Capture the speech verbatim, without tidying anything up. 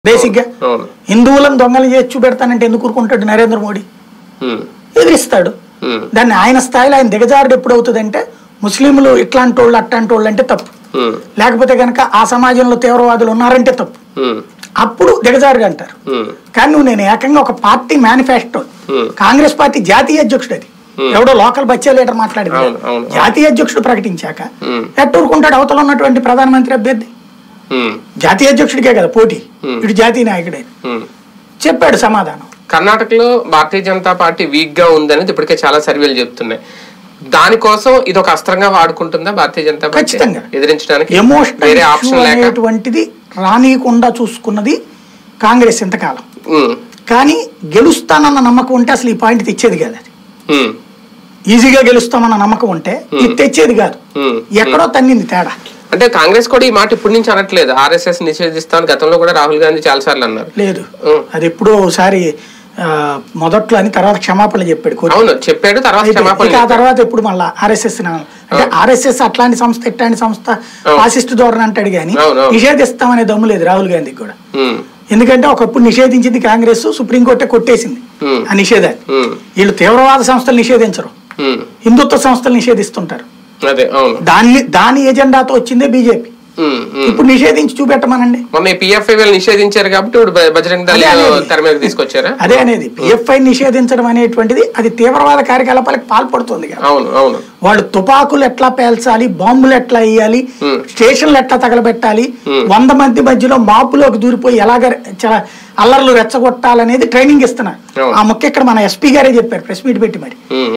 Basic గా హిందువులను దొంగలు చేసి చూపెడతానంటే ఎందుకు ఊరుకుంటాడు నరేంద్ర మోడీ? ఎదిరిస్తాడు. దాన్ని ఆయన స్థాయిలో ఆయన దిగజారుడు ఎప్పుడు అవుతుందంటే ముస్లింలు ఇట్లాంటి వాళ్ళు అట్లాంటి వాళ్ళు అంటే తప్పు, లేకపోతే కనుక ఆ సమాజంలో తీవ్రవాదులు ఉన్నారంటే తప్పు, అప్పుడు దిగజారుగా అంటారు. కానీ నువ్వు నేను ఏకంగా ఒక పార్టీ మేనిఫెస్టో, కాంగ్రెస్ పార్టీ జాతీయ అధ్యక్షుడు, అది ఎవడో లోకల్ బచ్చా లీడర్ మాట్లాడింది, జాతీయ అధ్యక్షుడు ప్రకటించాక ఎట్టూరుకుంటాడు అవతల ఉన్నటువంటి ప్రధానమంత్రి అభ్యర్థి? జాతీయ అధ్యక్షుడికే కదా పోటీ, ఇటు జాతీయ నాయకుడే చెప్పాడు సమాధానం. కర్ణాటకలో భారతీయ జనతా పార్టీ వీక్ గా ఉందనేది ఇప్పటికే చాలా సర్వేలు చెప్తున్నాయి. దానికోసం ఇది ఒక అస్త్రంగా వాడుకుంటుందా భారతీయ జనతా పార్టీ? ఖచ్చితంగా ఎదిరించడానికి ఎమోషనల్ అనేటువంటిది రానియకుండా చూసుకున్నది కాంగ్రెస్ ఇంతకాలం. కానీ గెలుస్తానన్న నమ్మకం ఉంటే అసలు ఈ పాయింట్ తెచ్చేది కాదు. అది ఈజీగా గెలుస్తామన్న నమ్మకం ఉంటే ఇది తెచ్చేది కాదు. ఎక్కడో తన్నింది తేడా. అంటే కాంగ్రెస్ కూడా ఈ మాట ఇప్పటి నుంచి అనట్లేదు, ఆర్ఎస్ఎస్ నిషేధిస్తామని గతంలో కూడా రాహుల్ గాంధీ చాలా సార్లు అన్నారు. లేదు, అది ఎప్పుడో ఒకసారి మొదట్లో అని తర్వాత క్షమాపణలు చెప్పాడు. అవును చెప్పాడు, తర్వాత క్షమాపణ. ఆ తర్వాత ఎప్పుడు మళ్ళీ ఆర్ఎస్ఎస్ అంటే ఆర్ఎస్ఎస్ అట్లాంటి సంస్థ ఇట్లాంటి సంస్థ ఫాసిస్ట్ ధోరణి అంటాడు కానీ నిషేధిస్తామనే దమ్ము లేదు రాహుల్ గాంధీకి కూడా. ఎందుకంటే ఒకప్పుడు నిషేధించింది కాంగ్రెస్, సుప్రీంకోర్టే కొట్టేసింది ఆ నిషేధాన్ని. వీళ్ళు తీవ్రవాద సంస్థలు నిషేధించరు, హిందుత్వ సంస్థలు నిషేధిస్తుంటారు. దాన్ని దాని ఎజెండాతో వచ్చిందే బీజేపీ. ఇప్పుడు నిషేధించి చూపెట్టమనండి. మొన్న పిఎఫ్ఐ నిషేధించారు కాబట్టి బజరంగ దళ్ తెర మీద తీసుకొచ్చారా? అదే అనేది పిఎఫ్ఐ నిషేధించడం అనేటువంటిది అది తీవ్రవాద కార్యకలాపాలకు పాల్పడుతుంది. వాళ్ళు తుపాకులు ఎట్లా పేల్చాలి, బాంబులు ఎట్లా వేయాలి, స్టేషన్లు ఎట్లా తగలబెట్టాలి, వంద మంది మధ్యలో మాపులోకి దూరిపోయి ఎలాగ అల్లర్లు రెచ్చగొట్టాలనేది ట్రైనింగ్ ఇస్తున్నారు. ఆ ముఖ్య ఇక్కడ మన ఎస్పీ గారే చెప్పారు ప్రెస్ మీట్ పెట్టి మరి.